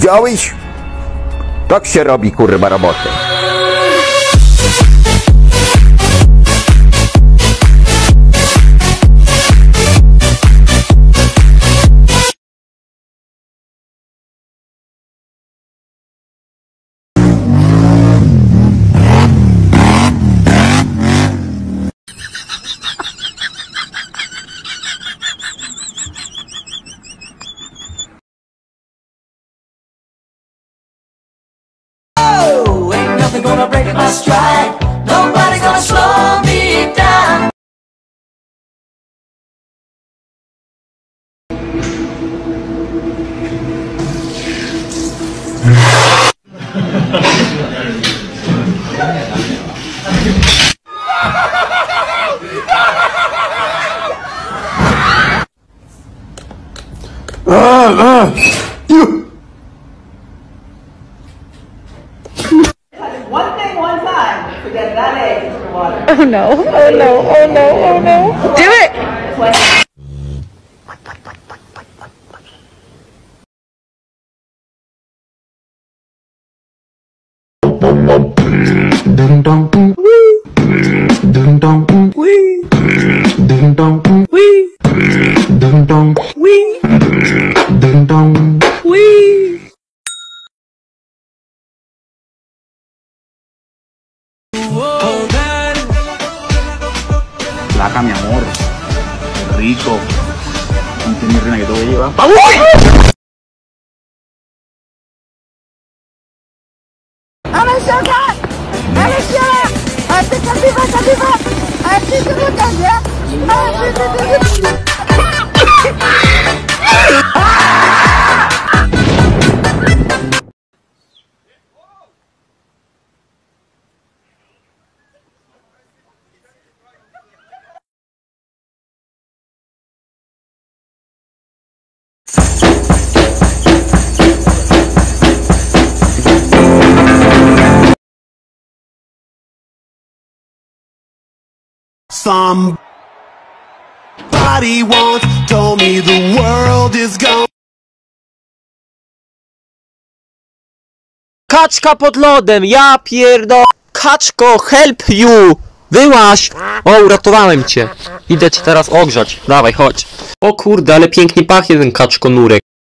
Widziałeś? Tak się robi, kurwa, roboty. Gonna break my stride. Nobody's gonna slow me down. One thing, one time. Forget that egg into the water. Oh no, oh no, oh no, oh no. Do it! Placa, mi amor. Rico. Ponte mi reina que te voy a llevar. Somebody once told me the world is gone. Kaczka pod lodem, ja pierdo... Kaczko, help you! Wyłaź! O, uratowałem cię. Idę cię teraz ogrzać. Dawaj, chodź. O kurde, ale pięknie pachnie ten kaczko nurek.